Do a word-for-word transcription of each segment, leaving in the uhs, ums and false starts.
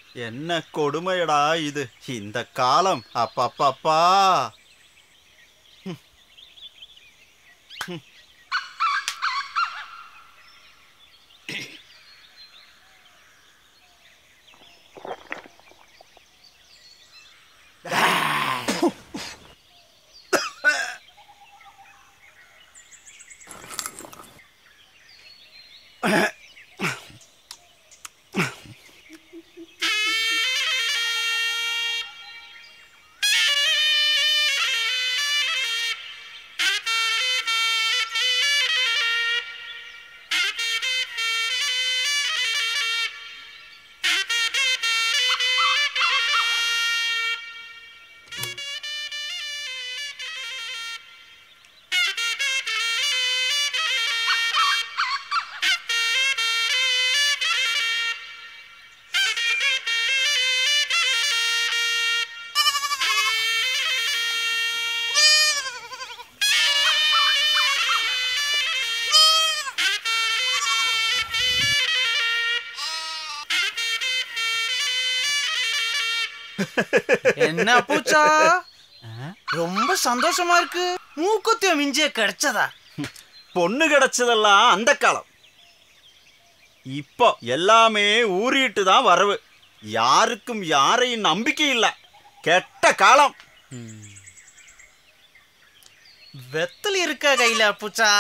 என்ன கொடுமையடா இது இந்த காலம் அப்பப்பப்பா என்ன பூச்சா ரொம்ப சந்தோஷமா இருக்கு. மூக்குத்திய மிஞ்சிய கிடைச்சதா? பொண்ணு கிடைச்சதெல்லாம் அந்த காலம். இப்போ எல்லாமே ஊறிட்டு தான் வரவு. யாருக்கும் யாரையும் நம்பிக்கை இல்லை. கெட்ட காலம். வெத்தல் இருக்கா கையில பூச்சா?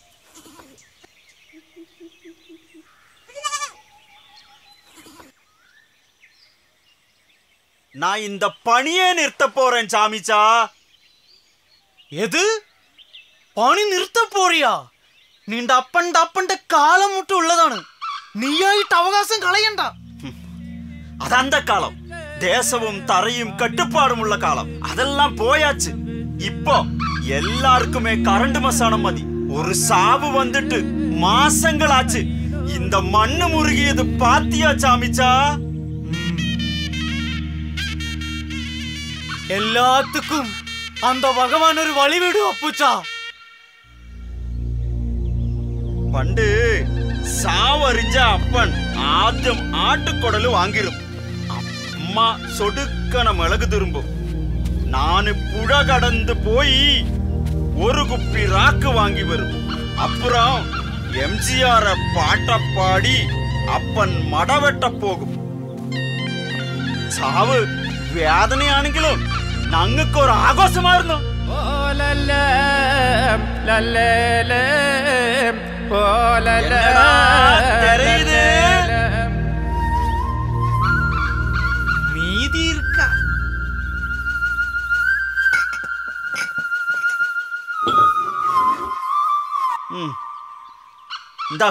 நான் இந்த பணியே நிறுத்த போறேன் சாமிச்சா. எது പണി നിർത്ത പോറിയാ? നിന്റെ അപ്പൻ്റെ അപ്പൻ്റെ കാലം മുട്ട ഉള്ളതാണ്. നീയായിട്ട് അവകാശം കളയണ്ട. അതന്ത കാലം. ദേശവും തറയും കട്ടുപാടുമുള്ള കാലം അതെല്ലാം പോയാച്ച്. ഇപ്പോ എല്ലാവർക്കുമേ കറണ്ട് മസാണം മതി. ഒരു സാവ് വന്നിട്ട് മാസങ്ങളാച്ച്. இந்த மண்ணு முருகியது பாத்தியா சாமிச்சா? எல்லாத்துக்கும் அந்த பகவான் ஒரு வழி விடும் அப்புச்சா. പണ്ട് സാവറിഞ്ച അപ്പൻ ആദ്യം ആട്ടുകൊടല് വാങ്ങിരും. അമ്മ சொடுக்கன மிளகு திரும்பும். நானு புழ கடந்து போய் ஒரு குப்பி ராக்கு வாங்கி வரும். அப்புறம் எம்ஜிஆர் பாட்ட பாடி அப்பன் മടവെട്ട പോകും. സാവ് വേദനയാണെങ്കിലും ഞങ്ങൾക്കൊരു ആഘോഷമായിരുന്നു. மீதி இருக்கா? എന്താ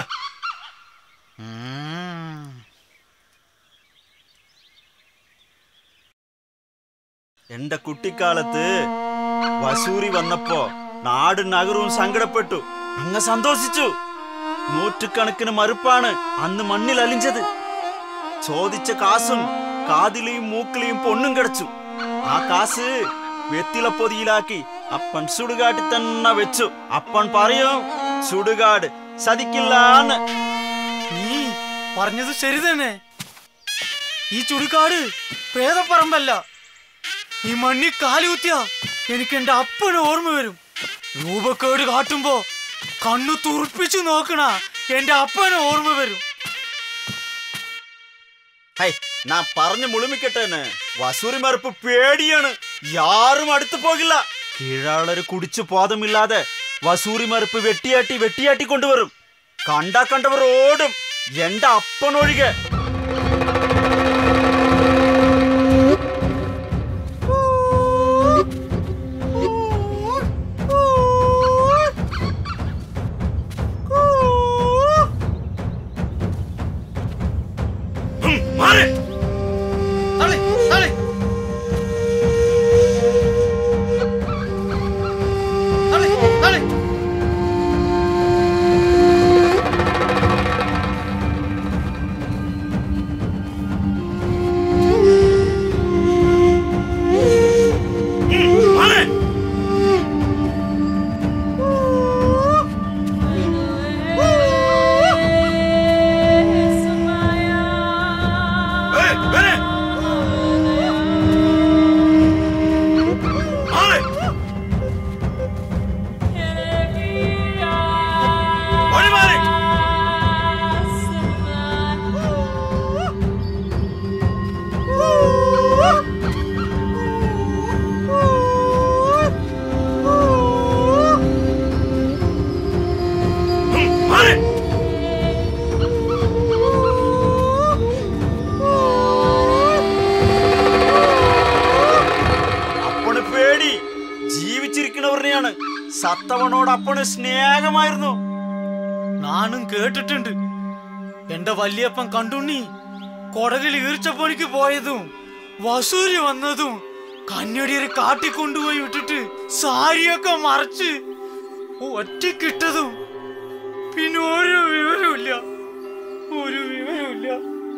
എന്റെ കുട്ടിക്കാലത്ത് വസൂരി വന്നപ്പോ നാട് നഗരവും സങ്കടപ്പെട്ടു. അങ്ങ് സന്തോഷിച്ചു. നൂറ്റുകണക്കിന് മറുപ്പാണ് അന്ന് മണ്ണിൽ അലിഞ്ചത്. ചോദിച്ച കാസും കാതിലെയും മൂക്കിലെയും പൊണ്ണും കിടച്ചു. ആ കാസ് വെത്തിലപ്പൊതിയിലാക്കി അപ്പൻ സുടുകാട്ടി തന്നെ വെച്ചു. അപ്പൻ പറയും സുടുകാട് സതിക്കില്ലാന്ന്. നീ പറഞ്ഞത് ശരി തന്നെ. ഈ ചുടുകാട് പ്രേതപ്പറമ്പല്ല. ഈ മണ്ണി കാലുകുത്തിയാ എനിക്ക് എന്റെ അപ്പന് ഓർമ്മ വരും. രൂപക്കേട് കാട്ടുമ്പോ കണ്ണു തുറപ്പിച്ചു നോക്കണ എന്റെ അപ്പന് ഓർമ്മ വരും. ഹൈ ഞാൻ പറഞ്ഞു മുളുമിക്കട്ടെ. വസൂരി മറുപ്പ് പേടിയാണ്. യാരും അടുത്തു പോകില്ല. കീഴാളര് കുടിച്ചു ബോധമില്ലാതെ വസൂരി മറുപ്പ് വെട്ടിയാട്ടി വെട്ടിയാട്ടി കൊണ്ടുവരും. കണ്ടാ കണ്ടവർ ഓടും. എന്റെ അപ്പനൊഴികെ. അപ്പന് സ്നേഹമായിരുന്നു. നാനും കേട്ടിട്ടുണ്ട് എന്റെ വല്യപ്പൻ കണ്ടുണ്ണി കൊടകിൽ ഈർച്ചപ്പണിക്ക് പോയതും വസൂരി വന്നതും കന്യടിയരെ കാട്ടിക്കൊണ്ടുപോയി വിട്ടിട്ട് സാരിയൊക്കെ മറച്ച് ഒറ്റക്കിട്ടതും പിന്നെ ഒരു വിവരമില്ല ഒരു വിവരമില്ല.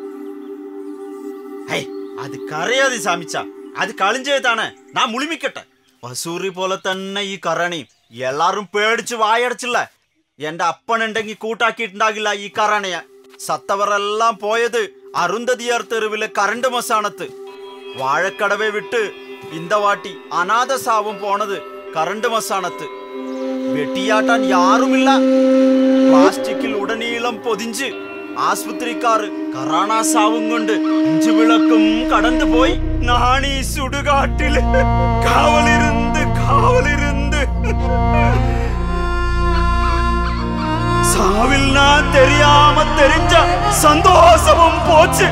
അത് കറിയാതെ സാമിച്ച, അത് കളിഞ്ചതാണ്. നാ മുളിമിക്കട്ടെ. വസൂരി പോലെ തന്നെ ഈ കറണിയും എല്ലാരും പേടിച്ച് വായടച്ചില്ല. എന്റെ അപ്പനുണ്ടെങ്കിൽ കൂട്ടാക്കിയിട്ടുണ്ടാകില്ല ഈ കറണിയ. സത്തവരെല്ലാം പോയത് അരുന്ധതിയാർ തെരുവിലെ കറണ്ട് മസാണത്ത്. വാഴക്കടവെ വിട്ട് ഇന്ദവാട്ടി അനാഥ സാവും പോണത് കറണ്ട് മസാണത്ത്. വെട്ടിയാട്ടാൻ യാറുമില്ല. പ്ലാസ്റ്റിക്കിൽ ഉടനീളം പൊതിഞ്ച് ആസ്പത്രിക്കാറ് കറാണാ സാവും കൊണ്ട് അഞ്ചു വിളക്കും കടന്നു പോയി. നാണി സുടുകാട്ടില് കാവലിരുന്ന് കാവലിരുന്ന് சாவில் நான் தெரியாம தெரிஞ்ச சந்தோஷமும் போச்சு.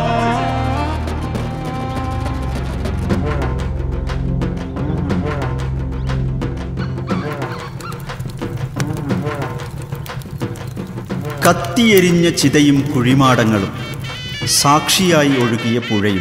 കത്തിയെരിഞ്ഞ ചിതയും കുഴിമാടങ്ങളും സാക്ഷിയായി ഒഴുകിയ പുഴയും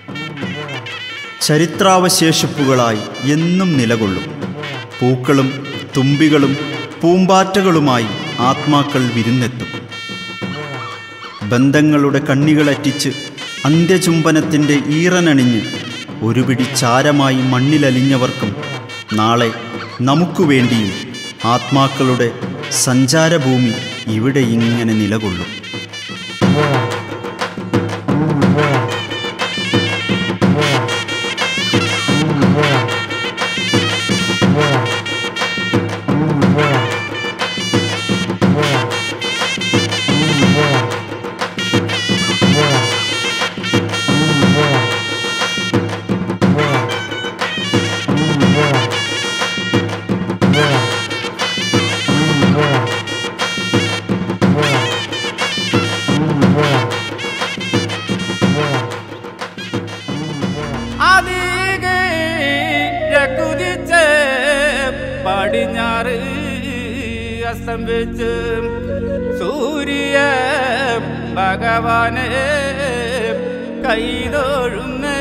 ചരിത്രാവശേഷിപ്പുകളായി എന്നും നിലകൊള്ളും. പൂക്കളും തുമ്പികളും പൂമ്പാറ്റകളുമായി ആത്മാക്കൾ വിരുന്നെത്തും. ബന്ധങ്ങളുടെ കണ്ണികളറ്റിച്ച് അന്ത്യചുംബനത്തിൻ്റെ ഈറനണിഞ്ഞ് ഒരു പിടി ചാരമായി മണ്ണിലലിഞ്ഞവർക്കും നാളെ നമുക്കു വേണ്ടിയും ആത്മാക്കളുടെ സഞ്ചാരഭൂമി ഇവിടെ ഇങ്ങനെ നിലകൊള്ളും. പടിഞ്ഞാറ് അസ്തമിച്ച് സൂര്യ ഭഗവാനെ കൈതൊഴുന്നേ